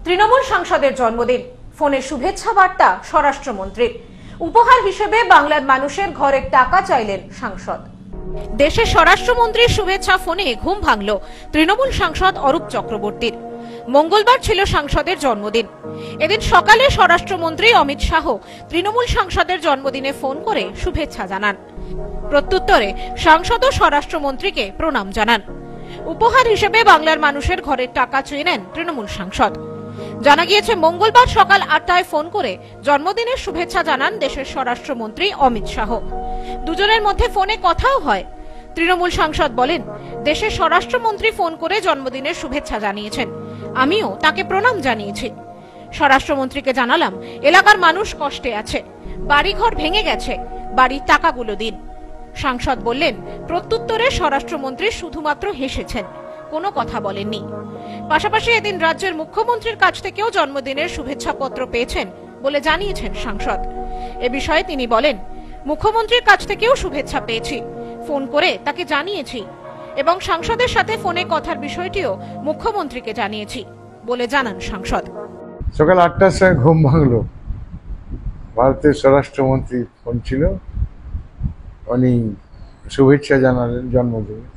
তৃণমূল সাংসদের জন্মদিন, ফোনে শুভেচ্ছা বার্তা স্বরাষ্ট্রমন্ত্রীর। উপহার হিসেবে বাংলার মানুষের ঘরের টাকা চাইলেন সাংসদ। দেশের স্বরাষ্ট্রমন্ত্রীর শুভেচ্ছা ফোনে ঘুম ভাঙল তৃণমূল সাংসদ অরূপ চক্রবর্তীর। মঙ্গলবার ছিল সাংসদের জন্মদিন। এদিন সকালে স্বরাষ্ট্রমন্ত্রী অমিত শাহ তৃণমূল সাংসদের জন্মদিনে ফোন করে শুভেচ্ছা জানান। প্রত্যুত্তরে সাংসদও স্বরাষ্ট্রমন্ত্রীকে প্রণাম জানান। উপহার হিসেবে বাংলার মানুষের ঘরের টাকা চেয়ে নেন তৃণমূল সাংসদ। জানা গিয়েছে, মঙ্গলবার সকাল 8টায় ফোন করে জন্মদিনের শুভেচ্ছা জানান দেশের স্বরাষ্ট্রমন্ত্রী অমিত শাহ। দুজনের মধ্যে ফোনে কথাও হয়। তৃণমূল সাংসদ বলেন, দেশের স্বরাষ্ট্রমন্ত্রী ফোন করে জন্মদিনের শুভেচ্ছা জানিয়েছেন, আমিও তাকে প্রণাম জানিয়েছি। স্বরাষ্ট্রমন্ত্রীকে জানালাম, এলাকার মানুষ কষ্টে আছে, বাড়িঘর ভেঙে গেছে, বাড়ির টাকাগুলো দিন। সাংসদ বললেন, প্রত্যুত্তরে স্বরাষ্ট্রমন্ত্রী শুধুমাত্র হেসেছেন, কোনো কথা বলেননি। পাশাপাশি এদিন রাজ্যের মুখ্যমন্ত্রীর কাছ থেকেও জন্মদিনের শুভেচ্ছা পত্র পেয়েছেন বলে জানিয়েছেন সাংসদ। এ বিষয়ে তিনি বলেন, মুখ্যমন্ত্রীর কাছ থেকেও শুভেচ্ছা পেয়েছি, ফোন করে তাকে জানিয়েছি এবং সাংসদের সাথে ফোনে কথার বিষয়টিও মুখ্যমন্ত্রীকে জানিয়েছি বলে জানান সাংসদ। সকাল 8টার সময় ঘুম ভাঙলো, ভারতের স্বরাষ্ট্রমন্ত্রী ফোন ছিল, উনি শুভেচ্ছা জানালেন জন্মদিনে।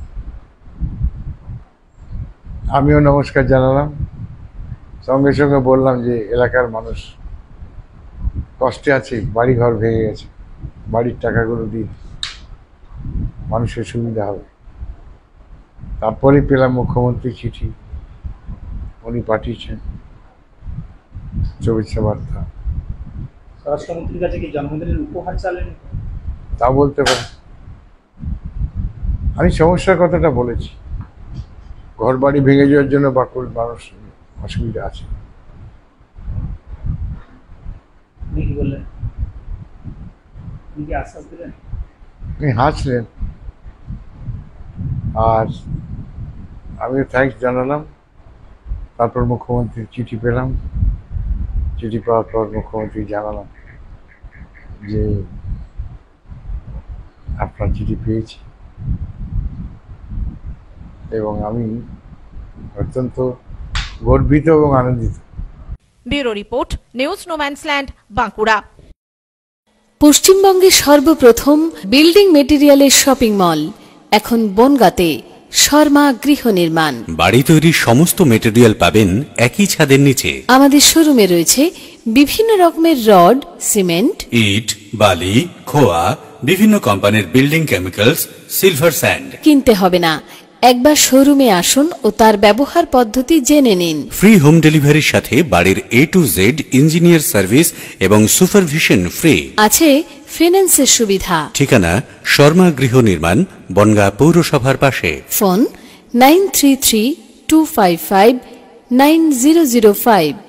আমিও নমস্কার জানালাম, সঙ্গে সঙ্গে বললাম যে এলাকার মানুষ কষ্টে আছে, বাড়ি ঘর ভেঙে গেছে, বাড়ির টাকাগুলো দিন, মানুষের সুবিধা হবে। তারপরে পেলাম মুখ্যমন্ত্রী চিঠি, উনি পাঠিয়েছেন শুভেচ্ছা বার্তা। স্বরাষ্ট্রমন্ত্রীর কাছে কি জন্মদিনের উপহার চাইলেন? তা বলতে পারে। আমি সমস্যার কথাটা বলেছি, ঘর বাড়ি ভেঙে যাওয়ার জন্য বাঁকুড় মানুষ অসুবিধা আছে। কি বললেন? কি আশ্বাস দিলেন? উনি হাসলেন আর আমিও থ্যাঙ্কস জানালাম। তারপর মুখ্যমন্ত্রীর চিঠি পেলাম, চিঠি পাওয়ার পর মুখ্যমন্ত্রী জানালাম যে আপনার চিঠি পেয়েছি এবং আমি অত্যন্ত গর্বিত এবং আনন্দিত। Bureau report, news no man's land, Bankura. পশ্চিমবঙ্গের সর্বপ্রথম বিল্ডিং মেটেরিয়ালের শপিং মল এখন বনগাঁতে। শর্মা গৃহ নির্মাণ, বাড়ি তৈরির সমস্ত মেটেরিয়াল পাবেন একই ছাদের নিচে। আমাদের শোরুমে রয়েছে বিভিন্ন রকমের রড, সিমেন্ট, ইট, বালি, খোয়া, বিভিন্ন কোম্পানির বিল্ডিং কেমিক্যালস, সিলভার স্যান্ড। কিনতে হবে না, একবার শোরুমে আসুন ও তার ব্যবহার পদ্ধতি জেনে নিন। ফ্রি হোম ডেলিভারির সাথে বাড়ির A to Z engineer service এবং সুপারভিশন ফ্রি। আছে ফিন্যান্সের সুবিধা। ঠিকানা শর্মা গৃহ নির্মাণ, বনগাঁ পৌরসভার পাশে। ফোন 9332559005।